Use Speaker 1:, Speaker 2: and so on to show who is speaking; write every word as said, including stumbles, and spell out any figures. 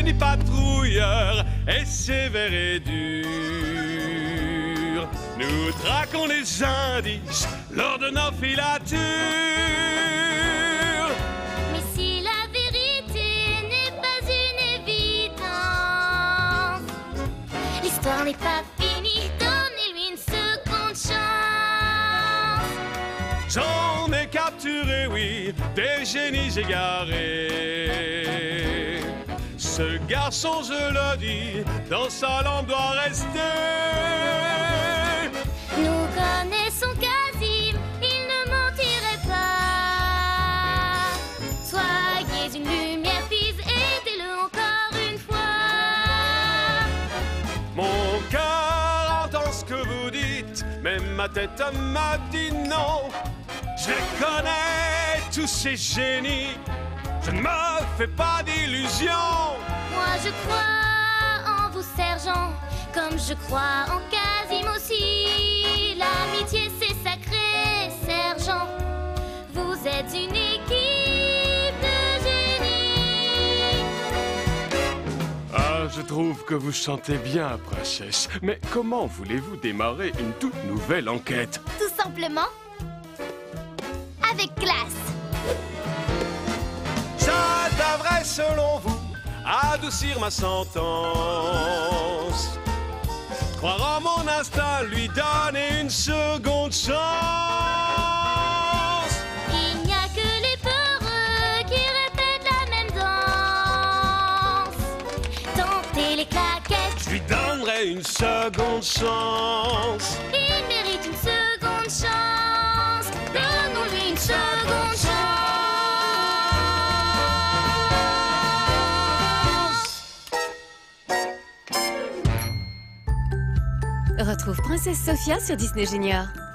Speaker 1: ni patrouilleur et sévère et dur. Nous traquons les indices lors de nos filatures.
Speaker 2: Mais si la vérité n'est pas une évidence, l'histoire n'est pas finie, donnez-lui une seconde chance.
Speaker 1: J'en ai capturé, oui, des génies égarés. Ce garçon, je le dis, dans sa langue doit rester.
Speaker 2: Nous connaissons Casim, il ne mentirait pas. Soyez une lumière, fils, aidez-le encore une fois.
Speaker 1: Mon cœur entend ce que vous dites, mais ma tête m'a dit non. Je connais tous ces génies, je ne me fais pas d'illusions.
Speaker 2: Moi je crois en vous, sergent, comme je crois en Casim aussi. L'amitié c'est sacré, sergent. Vous êtes une équipe de génies.
Speaker 1: Ah, je trouve que vous chantez bien, princesse. Mais comment voulez-vous démarrer une toute nouvelle enquête?
Speaker 2: Tout simplement avec classe.
Speaker 1: Ça devrait, selon vous, adoucir ma sentence. Croire en mon instinct, lui donner une seconde chance.
Speaker 2: Il n'y a que les peureux qui répètent la même danse. Tentez les claquettes,
Speaker 1: Je lui donnerai une seconde chance.
Speaker 2: il mérite une seconde chance. Donnons-lui une seconde chance.
Speaker 3: Retrouve Princesse Sophia sur Disney Junior.